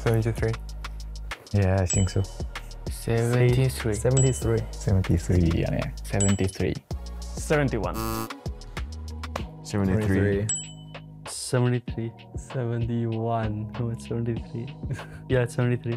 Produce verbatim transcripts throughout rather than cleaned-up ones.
seventy-three. Yeah, I think so. seventy-three. seventy-three. seventy-three やね。 seventy-three. seventy-one. seventy-three. seventy-three. seventy-one. No, it's seventy-three. Yeah, it's seventy-three.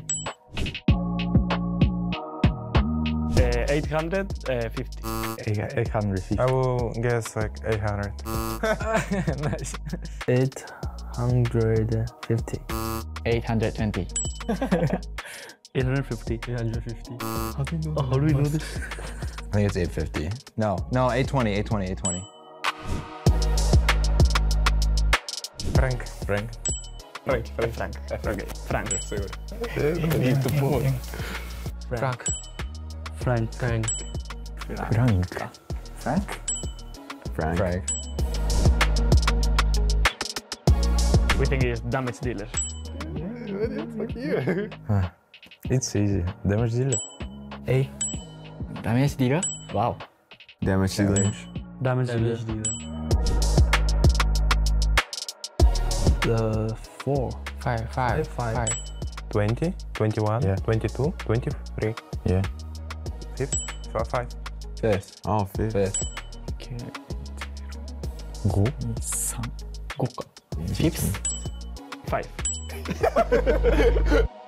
Uh, eight hundred fifty. eight hundred fifty. I will guess like eight hundred. Nice. eight hundred fifty. eight hundred twenty. eight hundred fifty. eight hundred fifty. How do you know? Oh, how do we know this? I think it's eight fifty. No, no, eight twenty, eight twenty, eight twenty. Frank. Frank? Frank, Frank, Frank. Okay, Frank. Need to move. Frank. Frank. Frank. Frank. Frank? Frank. Frank. We think it's damage dealer. Fuck you. Huh. It's easy. Damage dealer. A. Damage dealer? Wow. Damage dealer. Damage dealer. The four. Five, five, Five. five. twenty, twenty-one, Yeah. twenty-two, twenty-three. Yeah. Fifth? F- Five. Fifth. Oh, fifth. Fifth. Go. Fifth? Five.